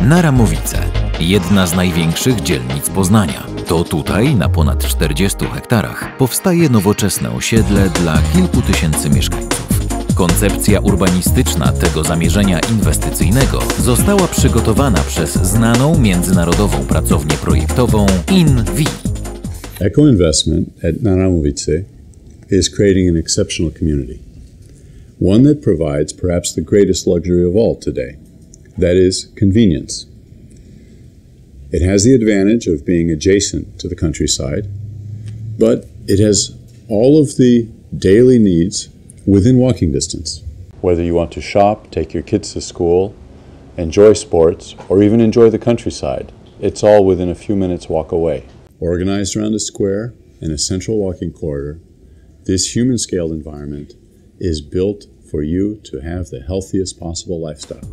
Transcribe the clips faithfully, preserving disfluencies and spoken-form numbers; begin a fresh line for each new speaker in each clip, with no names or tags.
Naramowice, jedna z największych dzielnic Poznania. To tutaj, na ponad czterdziestu hektarach, powstaje nowoczesne osiedle dla kilku tysięcy mieszkańców. Koncepcja urbanistyczna tego zamierzenia inwestycyjnego została przygotowana przez znaną międzynarodową pracownię projektową InVi.
Eco-investment at Naramowice is creating an exceptional community, one that provides perhaps the greatest luxury of all today, that is convenience. It has the advantage of being adjacent to the countryside, but it has all of the daily needs within walking distance. Whether you want to shop, take your kids to school, enjoy sports, or even enjoy the countryside, it's all within a few minutes walk away. Organized around a square and a central walking corridor, this human-scaled environment is built for you to have the healthiest possible lifestyle.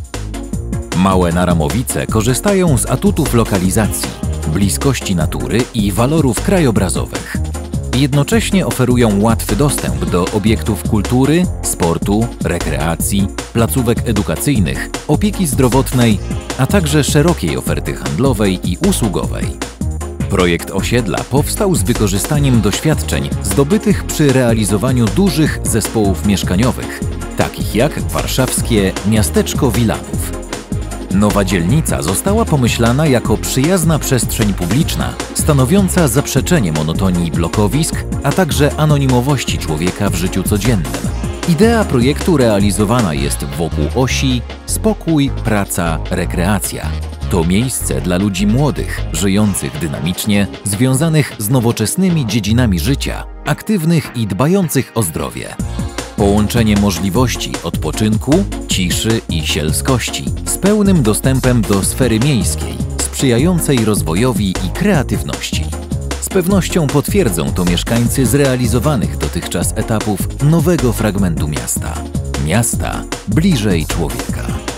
Małe Naramowice korzystają z atutów lokalizacji, bliskości natury i walorów krajobrazowych. Jednocześnie oferują łatwy dostęp do obiektów kultury, sportu, rekreacji, placówek edukacyjnych, opieki zdrowotnej, a także szerokiej oferty handlowej i usługowej. Projekt osiedla powstał z wykorzystaniem doświadczeń zdobytych przy realizowaniu dużych zespołów mieszkaniowych, takich jak warszawskie Miasteczko Wilanów. Nowa dzielnica została pomyślana jako przyjazna przestrzeń publiczna, stanowiąca zaprzeczenie monotonii blokowisk, a także anonimowości człowieka w życiu codziennym. Idea projektu realizowana jest wokół osi spokój, praca, rekreacja. To miejsce dla ludzi młodych, żyjących dynamicznie, związanych z nowoczesnymi dziedzinami życia, aktywnych i dbających o zdrowie. Połączenie możliwości odpoczynku, ciszy i sielskości z pełnym dostępem do sfery miejskiej, sprzyjającej rozwojowi i kreatywności. Z pewnością potwierdzą to mieszkańcy zrealizowanych dotychczas etapów nowego fragmentu miasta. Miasta bliżej człowieka.